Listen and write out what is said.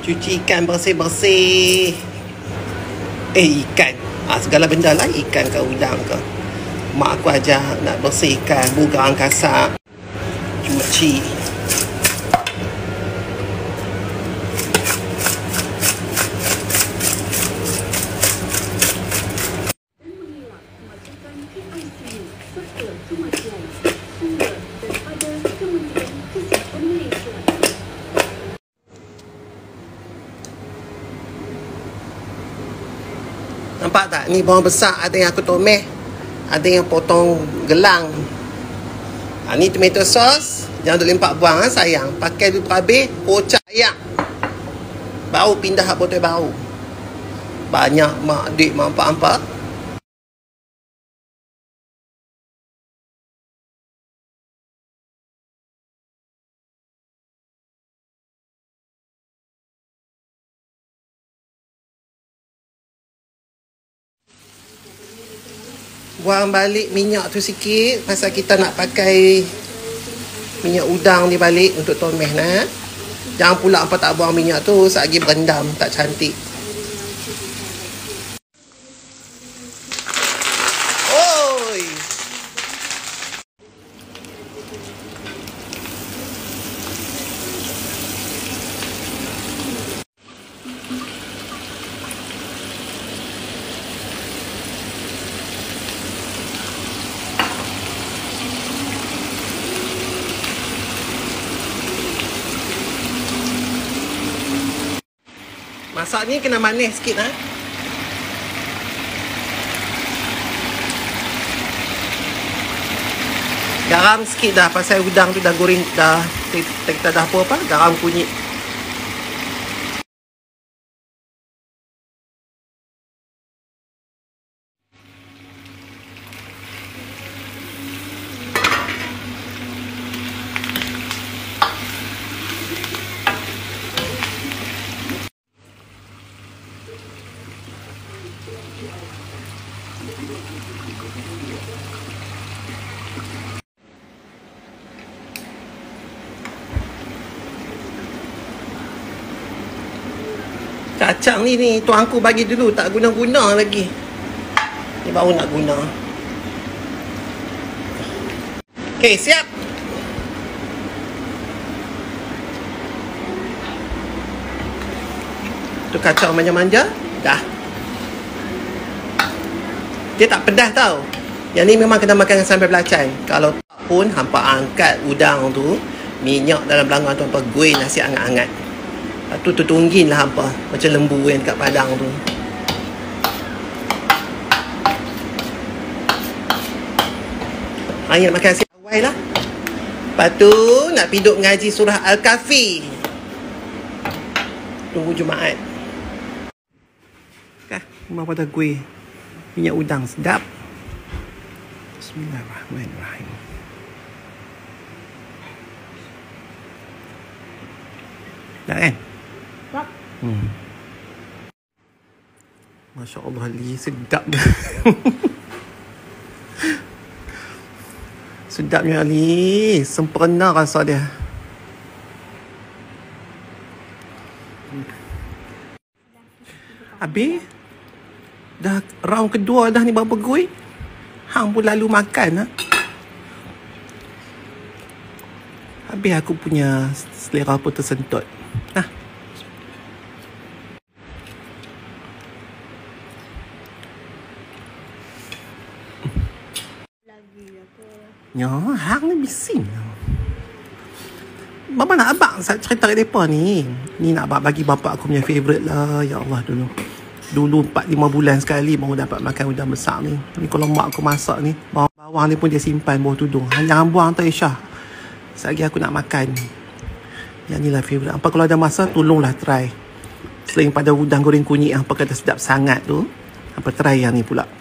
Cuci ikan bersih-bersih. Ikan. Segala benda lah. Ikan ke udang ke. Mak aku ajar nak bersihkan bugang kasar. Cuci. Nampak tak? Ni bawang besar, ada yang aku tomeh, ada yang potong gelang. Ni tomato sauce. Jangan duk lempak buang, sayang. Pakai dulu habis, kocak ayam. Baru pindah botol baru. Banyak mak duit mampak-mampak. Buang balik minyak tu sikit, pasal kita nak pakai minyak udang ni balik untuk tomeh nah. Jangan pula apa tak buang minyak tu, lagi berendam, tak cantik. Oi. Masak ni kena manis sikit lah. Garam sikit dah, pasal udang tu dah goreng, dah kita dah apa, garam kunyit. Kacang ni tuanku bagi dulu, tak guna-guna lagi. Ni baru nak guna. Okey, siap. Tu kacang manja-manja, dah. Dia tak pedas tau. Yang ni memang kena makan sampai belacan. Kalau tak pun, hampa angkat udang tu, minyak dalam belakang tu, hampa goreng nasi hangat-hangat. Lepas tu tunggin lah hampa, macam lembu yang dekat padang tu. Ayat makan nasi awal lah. Lepas tu, nak piduk ngaji surah Al-Kahfi. Tunggu Jumaat. Kah, rumah pada kuih. Minyak udang sedap. Bismillahirrahmanirrahim. Dah kan? Tak. Masya Allah, Ali sedap dia. Sedapnya Ali. Sempurna rasa dia. Habis? Dah round kedua dah ni berapa goi? Hang pun lalu makan lah. Habis aku punya selera pun tersentut. Ya, hang ni bising. Bapa nak abang saya cerita kat mereka ni. Ni nak abang bagi bapak aku punya favourite lah. Ya Allah Dulu 4-5 bulan sekali baru dapat makan udang besar ni. Ni kalau mak aku masak ni, bawang ni pun dia simpan bawah tudung. Jangan buang tu Aisyah. Sekali aku nak makan. Yang ni lah favourite. Apa kalau ada masa, tolonglah try. Selain pada udang goreng kunyit yang apa kata sedap sangat tu, apa try yang ni pula.